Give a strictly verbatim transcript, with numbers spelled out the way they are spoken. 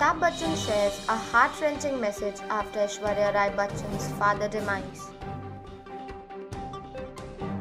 Amitabh Bachchan shares a heart-wrenching message after Aishwarya Rai Bachchan's father demise.